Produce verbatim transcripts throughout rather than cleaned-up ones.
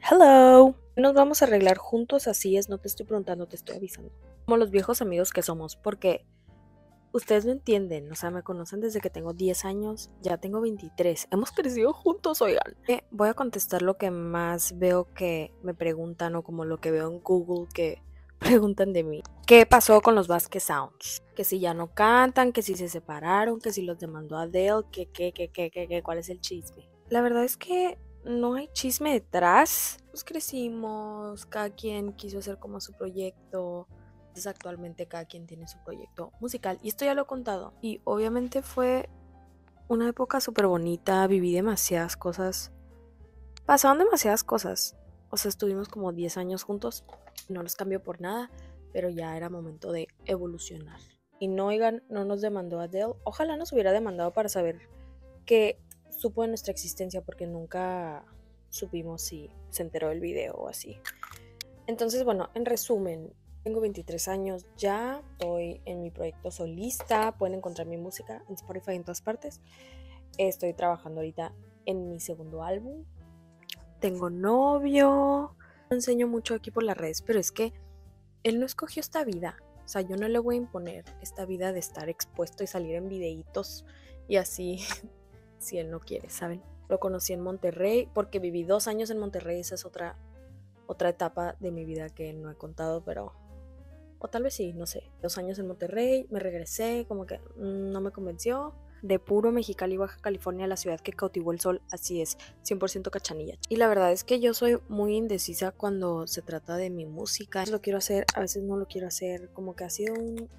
Hello. Nos vamos a arreglar juntos, así es, no te estoy preguntando, te estoy avisando. Como los viejos amigos que somos, porque ustedes no entienden, o sea, me conocen desde que tengo diez años, ya tengo veintitrés. Hemos crecido juntos, oigan. Eh, voy a contestar lo que más veo que me preguntan o como lo que veo en Google que preguntan de mí. ¿Qué pasó con los Vasquez Sounds? Que si ya no cantan, que si se separaron, que si los demandó Adele, que qué, qué, qué, qué, qué, cuál es el chisme. La verdad es que no hay chisme detrás. Pues crecimos, cada quien quiso hacer como su proyecto. Entonces actualmente cada quien tiene su proyecto musical. Y esto ya lo he contado. Y obviamente fue una época súper bonita. Viví demasiadas cosas. Pasaron demasiadas cosas. O sea, estuvimos como diez años juntos. No los cambió por nada. Pero ya era momento de evolucionar. Y no, oigan, no nos demandó Adele. Ojalá nos hubiera demandado para saber que supo de nuestra existencia, porque nunca supimos si se enteró del video o así. Entonces, bueno, en resumen, tengo veintitrés años ya, estoy en mi proyecto solista, pueden encontrar mi música en Spotify en todas partes. Estoy trabajando ahorita en mi segundo álbum. Tengo novio. No enseño mucho aquí por las redes, pero es que él no escogió esta vida. O sea, yo no le voy a imponer esta vida de estar expuesto y salir en videitos y así si él no quiere, ¿saben? Lo conocí en Monterrey porque viví dos años en Monterrey. Esa es otra, otra etapa de mi vida que no he contado, pero... O tal vez sí, no sé. Dos años en Monterrey, me regresé, como que no me convenció. De puro Mexicali, Baja California, la ciudad que cautivó el sol, así es, cien por ciento Cachanilla. Y la verdad es que yo soy muy indecisa cuando se trata de mi música. A veces lo quiero hacer, a veces no lo quiero hacer. Como que ha sido un...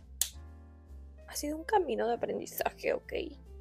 Ha sido un camino de aprendizaje, ¿ok?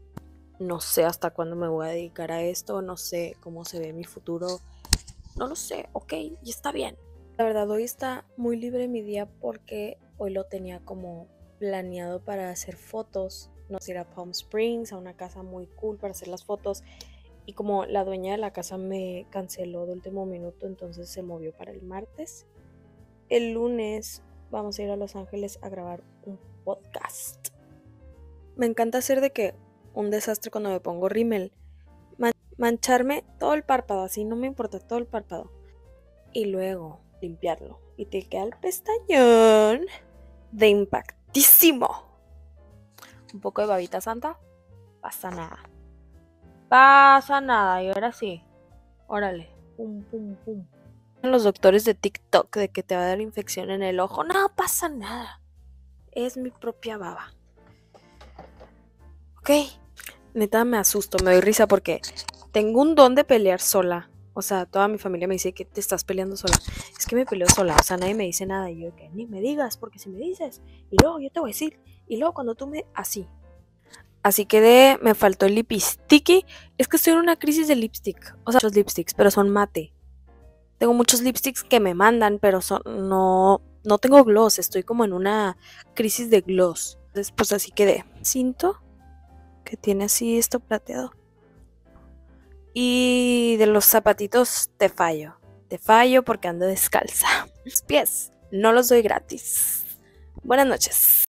No sé hasta cuándo me voy a dedicar a esto, no sé cómo se ve mi futuro, no lo sé, ok, y está bien. La verdad, hoy está muy libre mi día porque hoy lo tenía como planeado para hacer fotos. Nos ir a Palm Springs, a una casa muy cool para hacer las fotos. Y como la dueña de la casa me canceló de último minuto, entonces se movió para el martes. El lunes vamos a ir a Los Ángeles a grabar un podcast. Me encanta hacer de que un desastre cuando me pongo rímel. Man- mancharme todo el párpado, así no me importa todo el párpado. Y luego limpiarlo. Y te queda el pestañón de impactísimo. Un poco de babita santa. Pasa nada. Pasa nada. Y ahora sí. Órale. Pum, pum, pum. Los doctores de TikTok de que te va a dar infección en el ojo. No pasa nada. Es mi propia baba. Ok. Neta me asusto, me doy risa porque tengo un don de pelear sola. O sea, toda mi familia me dice que te estás peleando sola. Es que me peleo sola, o sea, nadie me dice nada. Y yo que ni me digas, porque si me dices, y luego yo te voy a decir, y luego cuando tú me... Así. Así quedé, me faltó el lipsticky. Es que estoy en una crisis de lipstick. O sea, los lipsticks, pero son mate. Tengo muchos lipsticks que me mandan, pero son... No, no tengo gloss, estoy como en una crisis de gloss. Entonces, pues así quedé. Cinto que tiene así esto plateado. Y de los zapatitos te fallo. Te fallo porque ando descalza. Los pies no los doy gratis. Buenas noches.